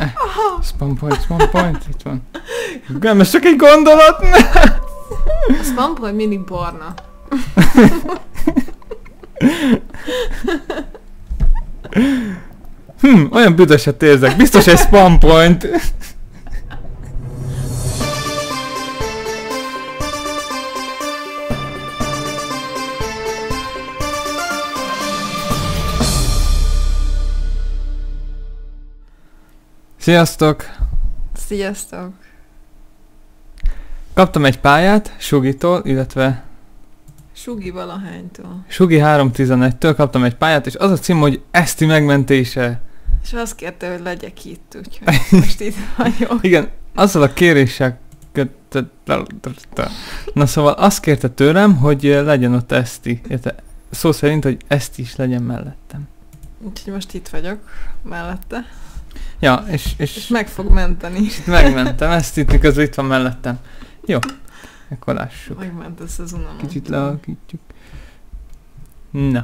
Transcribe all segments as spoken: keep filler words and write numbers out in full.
Spam point, spam point, itt van. Nem, ez csak egy gondolat! A spam point mindig barna. Hm, olyan büdöset érzek, biztos egy spam point. Sziasztok! Sziasztok! Kaptam egy pályát Sugitól, illetve Sugi valahánytól. Sugi háromszáztizenegytől kaptam egy pályát, és az a cím, hogy Eszti megmentése. És azt kérte, hogy legyek itt, úgyhogy most itt vagyok. Igen, azzal a kéréssel... Na szóval azt kérte tőlem, hogy legyen ott Eszti. Szó szerint, hogy Eszti is legyen mellettem. Úgyhogy most itt vagyok, mellette. Ja, és... És, és meg fog menteni. Megmentem, Eszti itt, miközben itt van mellettem. Jó, akkor lássuk. Megmentesz az unalmat. Kicsit lealakítjuk. Na.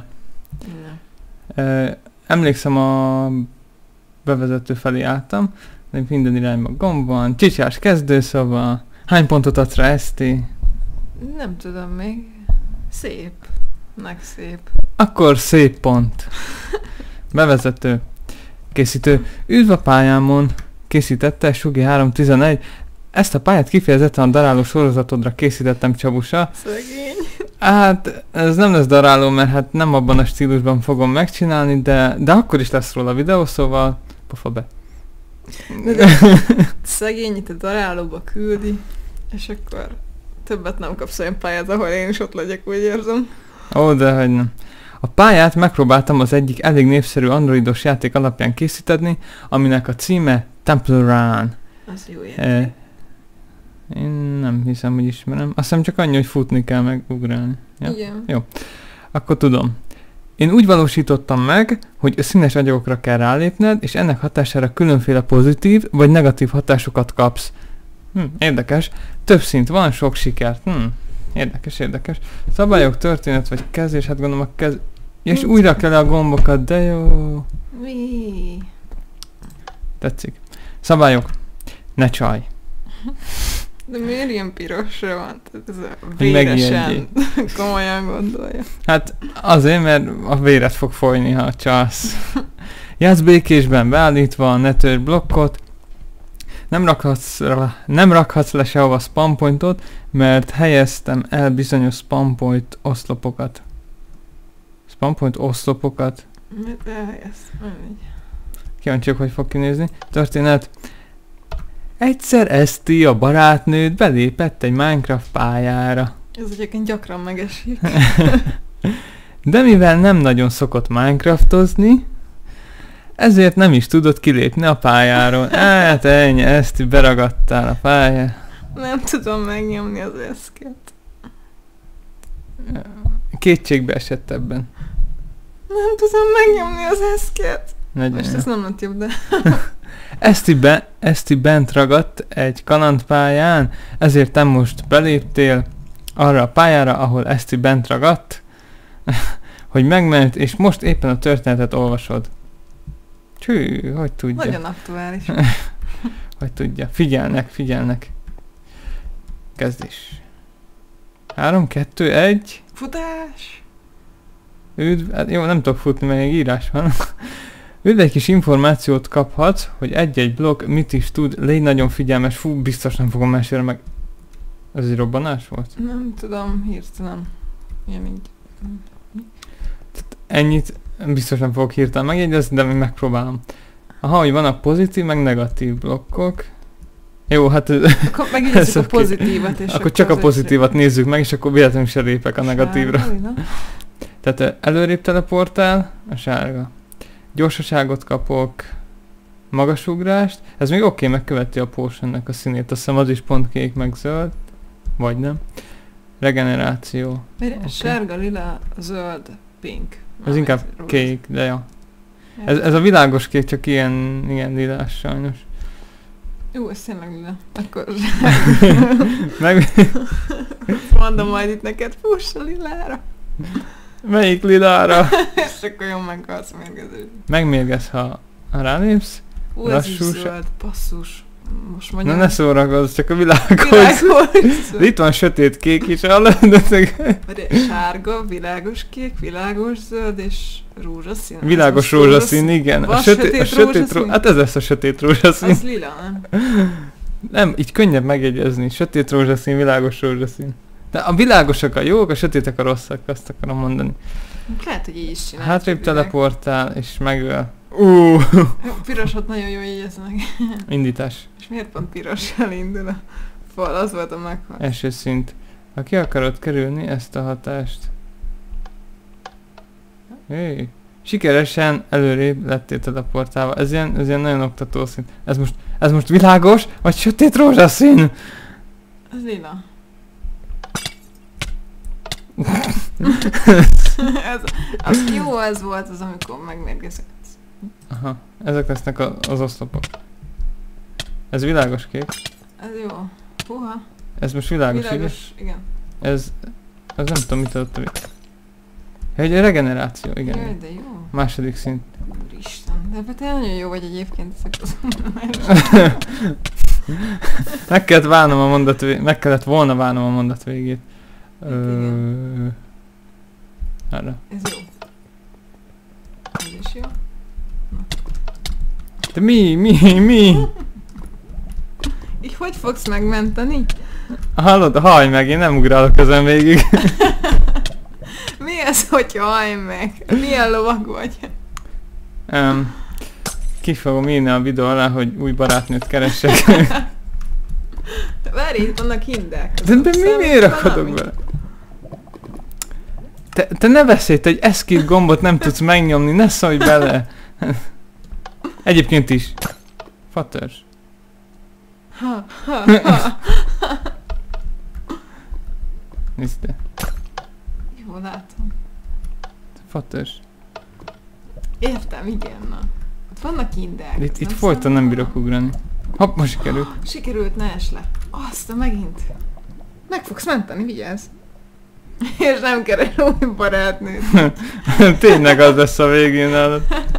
Na. E, emlékszem, a bevezető felé álltam, de minden irányban gomb van, csicsás kezdőszoba. Hány pontot adsz rá, Eszti? Nem tudom még. Szép. Meg szép. Akkor szép pont. Bevezető. Készítő. Üdv a pályámon. Készítette Sugi háromszáztizenegy. Ezt a pályát kifejezetten a daráló sorozatodra készítettem, Csabusa. Szegény. Hát ez nem lesz daráló, mert hát nem abban a stílusban fogom megcsinálni, de, de akkor is lesz róla videó, szóval pofa be. De de szegény itt a darálóba küldi, és akkor többet nem kapsz olyan pályát, ahol én is ott legyek, úgy érzem. Ó, dehogy nem. A pályát megpróbáltam az egyik elég népszerű androidos játék alapján készíteni, aminek a címe Temple Run. Az jó játék. E, én nem hiszem, hogy ismerem. Azt hiszem csak annyi, hogy futni kell meg ugrálni. Ja? Igen. Jó. Akkor tudom. Én úgy valósítottam meg, hogy színes anyagokra kell rálépned, és ennek hatására különféle pozitív vagy negatív hatásokat kapsz. Hm, érdekes. Több szint van, sok sikert. Hm, érdekes, érdekes. Szabályok, történet vagy kezdés, hát gondolom a kez... És Nincs. újra kell a gombokat, de jó. Mi? Tetszik. Szabályok. Ne csaj. De miért ilyen pirosra van? Tehát ez a Hogy véresen komolyan gondolja. Hát azért, mert a véred fog folyni, ha csalsz. Játsz békésben beállítva, ne törj blokkot. Nem rakhatsz, nem rakhatsz le sehova spam pointot, mert helyeztem el bizonyos spam point oszlopokat. Spam point oszlopokat. Mert elhelyez. Kíváncsiak, hogy fog kinézni. Történet. Egyszer Eszti, a barátnőd belépett egy Minecraft pályára. Ez egyébként gyakran megesik. De mivel nem nagyon szokott Minecraftozni, ezért nem is tudott kilépni a pályáról. Hát ennyi, Eszti, beragadtál a pályára. Nem tudom megnyomni az eszket. Kétségbe esett ebben. Nem tudom megnyomni az eszket. Legyen. Most ez nem lett jobb, de... Eszti, be, Eszti bent ragadt egy kalandpályán, ezért te most beléptél arra a pályára, ahol Eszti bent ragadt, hogy megment, és most éppen a történetet olvasod. Csű, hogy tudja. Nagyon aktuális. Hogy tudja. Figyelnek, figyelnek. Kezdés. Három, kettő, egy. Futás! Üdv, hát jó, nem tudok futni, mert még írás van. Üdv, egy kis információt kaphatsz, hogy egy-egy blokk mit is tud. Légy nagyon figyelmes. Fú, biztos nem fogom mesélni meg. Ez egy robbanás volt? Nem tudom, hirtelen. Ilyen így. Ennyit biztos nem fogok hirtelen megjegyezni, de még megpróbálom. Aha, hogy vannak pozitív, meg negatív blokkok. Jó, hát... Akkor megnézzük a pozitívat, és akkor csak a pozitívat nézzük meg, és akkor véletlenül se lépek a negatívra. Sárga, Tehát előrébb teleportál, a sárga. Gyorsaságot kapok, magasugrást. Ez még oké, okay, megköveti a potionnek a színét. Azt hiszem az is pont kék, meg zöld. Vagy nem. Regeneráció. Okay. Sárga, lila, zöld, pink. Ez ah, inkább ez kék, de ja. Ez, ez a világos kék, csak ilyen, ilyen lilás sajnos. Jó, ez tényleg lila. Akkor... meg... Mondom majd itt neked, fuss a lilára. Melyik lilára? És akkor jön meg az mérgező. Megmérgez, ha, ha rálépsz. Ú, ez is Lassú, zöld, basszus. Most Na mondjam. ne szórakozz, csak a világos. Világos. De itt van sötét kék is, hallod? De sárga, világos kék, világos zöld és rózsaszín. Világos Ez most rózsaszín, igen. Van A sötét, sötét a sötét rózsaszín? ró... Hát ez lesz a sötét rózsaszín. Az lila, nem? Nem, így könnyebb megjegyezni. Sötét rózsaszín, világos rózsaszín. De a világosak a jók, a sötétek a rosszak, azt akarom mondani. Lehet, hogy így is csinálják. Hátrébb teleportál, és megöl. Uh, Pirosot nagyon jól jegyeznek. indítás. És miért pont pirossal indul a fal? Az volt a meghal. Első szint. Ha ki akarod kerülni ezt a hatást. Hey. Sikeresen előrébb lettél teleportálva. Ez ilyen, ez ilyen nagyon oktató szint. Ez most, ez most világos, vagy sötét rózsaszín? Ez lila. ez, az jó az volt az, amikor megmérgezett. Aha, ezek lesznek a, az oszlopok. Ez világos kék. Ez jó. Húha. Ez most világos, Világos, ugye? igen. Ez, ez nem tudom mit adott a vég. Egy regeneráció, igen. Jaj, de jó. Második szint. Úristen, de te nagyon jó vagy egyébként ezek az Meg kellett várnom a mondat végét, meg kellett volna várnom a mondat végét. Ö... Arra. Ez jó. Ez is jó. De mi, mi, mi? Így hogy fogsz megmenteni? Hallod, hajj meg, én nem ugrálok ezen végig. Mi ez, hogy hajj meg? Milyen lovag vagy? um, ki fogom írni a videó alá, hogy új barátnőt keressek. Várj, itt vannak hindek. De, de mi miért akadok bele? Te, te ne beszélj, te egy escape gombot nem tudsz megnyomni, ne szólj bele! Egyébként is. Fatörs. Ha, ha, ha. Nézd te. Jó, látom. Fatörs. Értem, igen, na. Ott vannak hindek. Itt, itt folyton nem bírok ugrani. Hopp, most sikerült. Sikerült, ne es le. Azt, de megint. Meg fogsz menteni, vigyázz. És nem keres új barátnőt. Tényleg az lesz a végén nálad.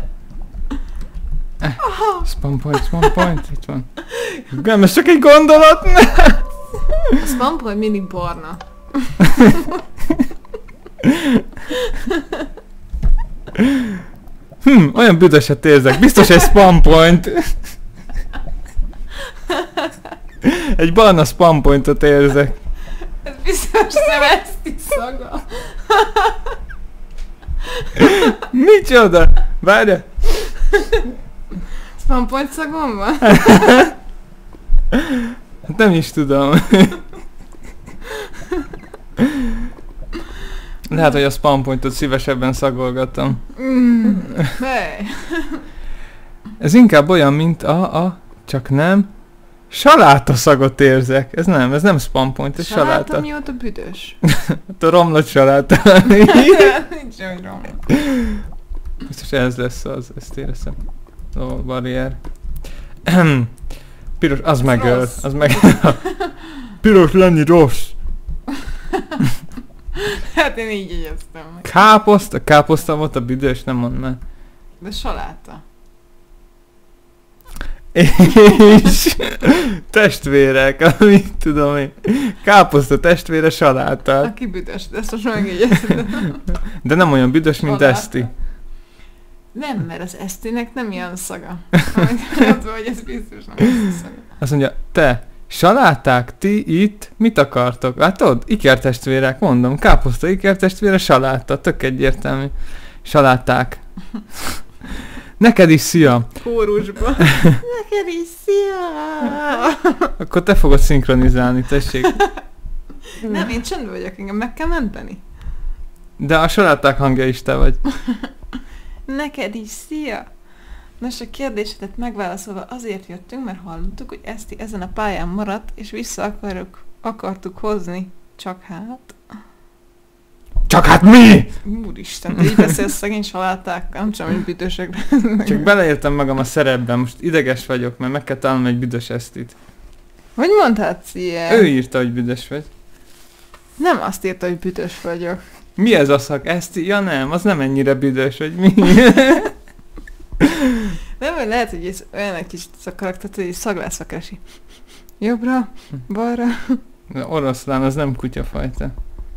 Eh, spam point, spam point, itt van. Nem, ez csak egy gondolat! A spam point mindig barna. Hm, olyan büdöset érzek, biztos egy spam point. Egy barna spam pointot érzek. Ez biztos szemeszti szaga. Micsoda? Várja. Spam point szagom van? Hát nem is tudom. Lehet, hogy a spam pointot szívesebben szagolgatom. Mm, hey. Ez inkább olyan, mint a, a, csak nem, saláta szagot érzek. Ez nem, ez nem spam point, ez saláta. Saláta mióta büdös? Hát a romlott saláta. Nincs semmi romlott. Biztos ez lesz az, ezt érezem. A barrier. Piros, az megöl, rossz. az meg... Piros lenni rossz. Hát én így jegyeztem meg. Káposzta, káposzta volt a büdös, nem mondd már. De saláta. És testvérek, amit tudom én. Káposzta testvére saláta. Aki büdös, de ezt most megjegyeztem. De nem olyan büdös, mint Saláta. Eszti. Nem, mert az esztének nem ilyen szaga. Az, hogy ez biztos nem ez a szaga. Azt mondja, te, saláták, ti itt mit akartok? Látod? Ikertestvérek, mondom, káposzta, ikertestvére, saláta, tök egyértelmű. Saláták. Neked is szia! Kórusba. Neked is szia! Akkor te fogod szinkronizálni, tessék. Nem, én csendben vagyok, engem meg kell menteni. De a saláták hangja is te vagy. Neked is szia! Nos, a kérdésedet megválaszolva azért jöttünk, mert hallottuk, hogy Eszti ezen a pályán maradt, és vissza akarok, akartuk hozni. Csak hát... Csak hát mi? Úristen, te így beszélsz szegény salátákkal, nem csak, hogy büdösek. Csak beleértem magam a szerepben, most ideges vagyok, mert meg kell találnom egy büdös Esztit. Hogy mondhatsz ilyen? Ő írta, hogy büdös vagy. Nem azt írta, hogy büdös vagyok. Mi ez a szak? Eszti? Ja nem, az nem ennyire büdös, hogy mi? Nem, hogy lehet, hogy ez olyan egy kicsit ez a karakter, hogy szaglászva keresi. Jobbra, balra. De oroszlán az nem kutyafajta.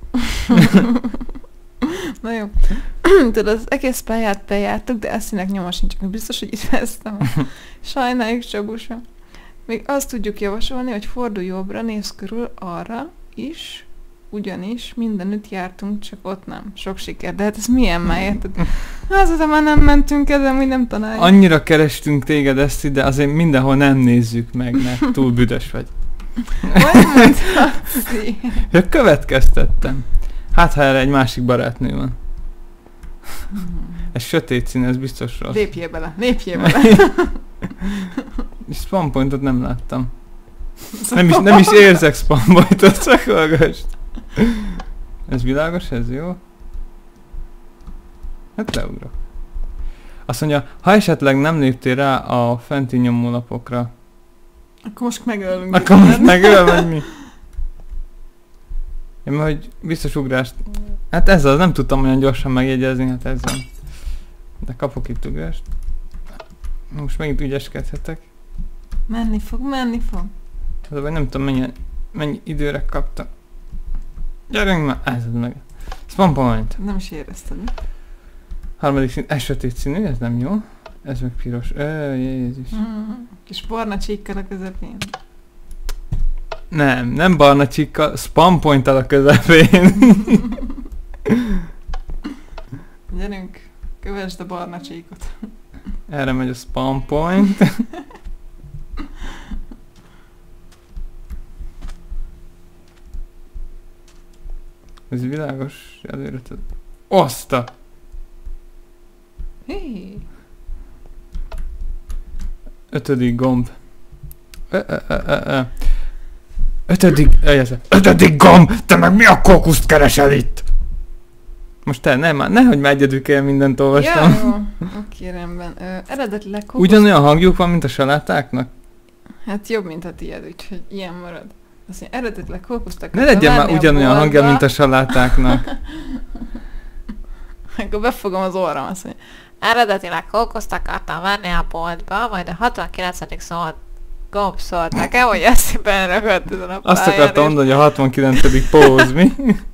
Na jó. Tudod, az egész pályát bejártuk, de Eszinek nyoma sincs, még biztos, hogy itt vesztem. Sajnáljuk, Csabusa. Még azt tudjuk javasolni, hogy fordulj jobbra, nézz körül arra is, ugyanis mindenütt jártunk, csak ott nem. Sok siker. De hát ez milyen már, érted? Azóta már nem mentünk el, de amúgy nem tanáljuk. Annyira kerestünk téged, Eszi, de azért mindenhol nem nézzük meg, mert túl büdös vagy. Majd mondta, Szi. Ja, következtettem. Hát, ha erre egy másik barátnő van. Ez sötét szín, ez biztos rossz. Lépjél bele, lépjél bele. És spam pointot nem láttam. Nem is, nem is érzek spam pointot, csak hallgass. Ez világos, ez jó? Hát leugrok. Azt mondja, ha esetleg nem léptél rá a fenti nyomólapokra, Akkor most megölünk. akkor most megöl, vagy mi? Én mert hogy biztos ugrást... Hát ez az, nem tudtam olyan gyorsan megjegyezni, hát ez van. De kapok itt ugrást. Most megint ügyeskedhetek. Menni fog, menni fog. De vagy nem tudom mennyi, mennyi időre kaptam. Gyerünk már! Ez az meg. Spam point. Nem is érezted. Harmadik szín, ez sötét színű, ez nem jó. Ez meg piros. Ö, Jézus. Mm, kis barna csíkkal a közepén. Nem, nem barna csíkkal, spam pointtal a közepén. Gyerünk, kövesd a barna csíkot. Erre megy a spam point. Ez világos, előre tud. Oszta! Hé. Ötödik gomb. Ö, ö, ö, ö, ö. Ötödik... Öjössze. Ötödik gomb! Te meg mi a kókuszt keresel itt? Most te, nem már, nehogy már egyedül kell mindent olvastam. Ja, jó. Oké, rendben. Ö, eredetileg kókusz... Ugyanolyan hangjuk van, mint a salátáknak? Hát jobb, mint a tiéd, úgyhogy ilyen marad. Azt mondja, eredetileg kókuszt Ne legyen már ugyanolyan hangja, mint a salátáknak. Akkor befogom az orram, azt mondja. Eredetileg kókuszt akartam venni a boltba, majd a hatvankilencedik szólt gomb szólt nekem, hogy ezt benragadt ezen a pályán. Azt akartam mondani, hogy a hatvankilencedik póz, mi?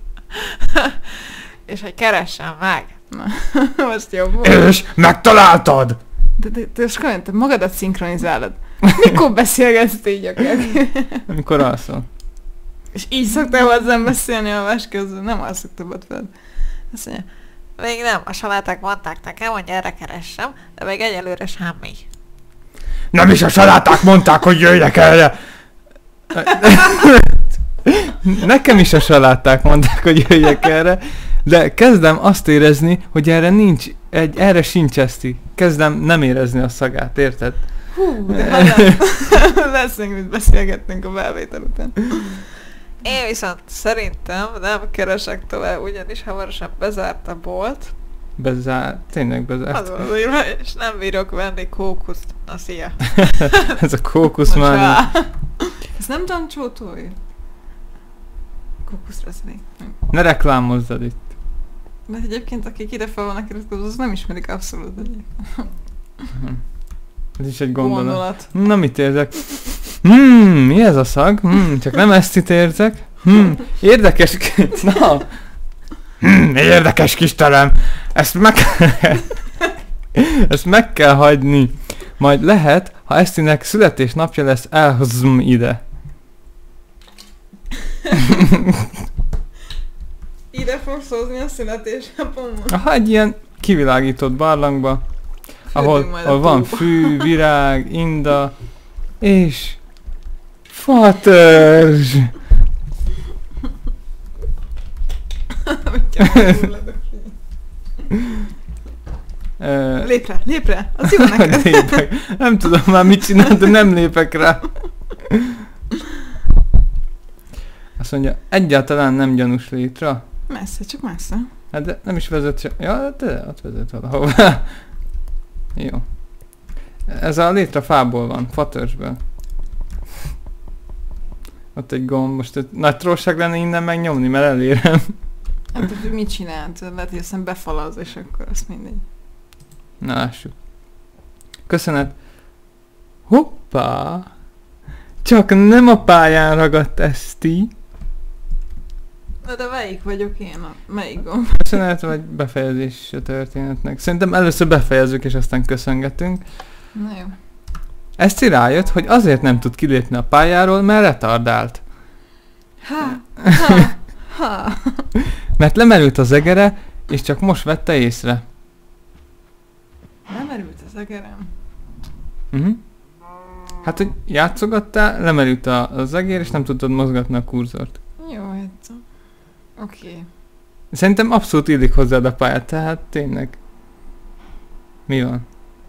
És hogy keressem meg. Na, most jobb volt. És megtaláltad! De, de, de most komolyan, te magadat szinkronizálod. Mikor beszélgetsz így akár? Amikor alszol. És így szoktál hozzám beszélni a más közben? Nem alszok többet veled. Azt mondja, Még nem, a saláták mondták nekem, hogy erre keressem, de még egyelőre semmi. Nem is a saláták mondták, hogy jöjjek erre! Nekem is a saláták mondták, hogy jöjjek erre, de kezdem azt érezni, hogy erre nincs, egy, erre sincs eszti. Kezdem nem érezni a szagát, érted? hú, de halál. Lesz még mit beszélgettünk a felvétel után. Én viszont szerintem nem keresek tovább, ugyanis hamarosan bezárt a bolt. Bezár, tényleg bezárt. Az van az írva, és nem bírok venni kókuszt. Na, szia! Ez a kókusz már. Rá. Ez nem Dancsótól? Kókuszra szeretnék. Ne reklámozzad itt. De egyébként akik ide fel vannak iratkozva, az nem ismerik abszolút. Ez is egy gondolat. Gondolat. Na, mit érzek? Hmm, mi ez a szag? Hmm, csak nem ezt itt érzek. Hmm, érdekes... Na! Hmm, érdekes kis terem. Ezt meg... Ezt meg kell hagyni. Majd lehet, ha Esztinek születésnapja lesz, elhozzum ide. Ide fogsz hozni a születésnapommal? Aha, egy ilyen kivilágított barlangba, ahol, ahol van fű, virág, inda, és fatörzs. Ö, Lép rá, lép rá! Az jó neked! lépek. Nem tudom már mit csinál, de nem lépek rá. Azt mondja, egyáltalán nem gyanús létre. Messze, csak messze. Hát de nem is vezet se... Ja, de ott vezet valahova. Jó. Ez a létre fából van, fatörzsből. Ott egy gomb, most egy nagy tróság lenne innen megnyomni, mert elérem. Hát, hogy mit csinált? Lehet, hogy aztán befalaz, és akkor azt mindegy. Na lássuk. Köszönet. Hoppá! Csak nem a pályán ragadt Eszti. Na de melyik vagyok én? A, melyik gomb? Köszönet vagy befejezés a történetnek? Szerintem először befejezzük és aztán köszöngetünk. Na jó. Eszti rájött, hogy azért nem tud kilépni a pályáról, mert retardált. Ha, ha, ha. Mert lemerült az egere, és csak most vette észre. Nem erült az egerem. Uh-huh. Hát, hogy játszogattál, lemerült a, az egér, és nem tudtad mozgatni a kurzort. Jó, hát... Oké. Okay. Szerintem abszolút illik hozzád a pályát, tehát tényleg. Mi van?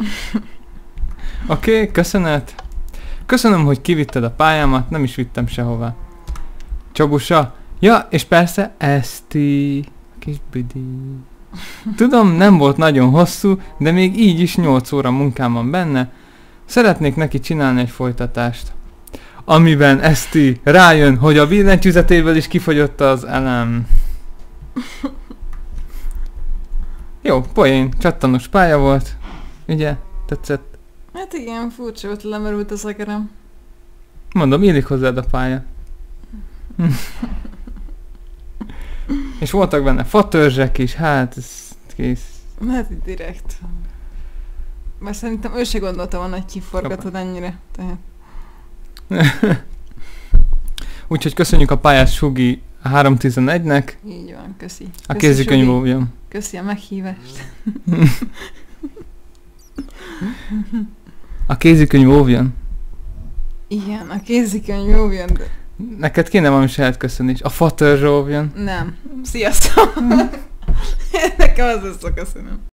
Oké, okay, köszönet. Köszönöm, hogy kivitted a pályámat, nem is vittem sehová. Csabusa. Ja, és persze Eszti. Kis büdi. Tudom, nem volt nagyon hosszú, de még így is nyolc óra munkám van benne. Szeretnék neki csinálni egy folytatást. Amiben Eszti rájön, hogy a billentyűzetéből is kifogyott az elem. Jó, poén, csattanos pálya volt. Ugye? Tetszett? Hát igen, furcsa volt, lemerült az egerem. Mondom, illik hozzád a pálya. És voltak benne fatörzsek is, hát ez kész. Hát itt direkt. Mert szerintem ő se gondolta volna, hogy kiforgatod ennyire. Tehát. Úgyhogy köszönjük a pályás Sugi háromszáztizenegynek. Így van, köszi. A Köszi, kézikönyv Sugi. óvjon. Köszi a meghívást. A kézikönyv óvjon. Igen, a kézikönyv óvjon, de... Neked kéne valami saját köszönés. A fatörzs óvjon. Nem. Sziasztok! Nekem az lesz a köszönöm.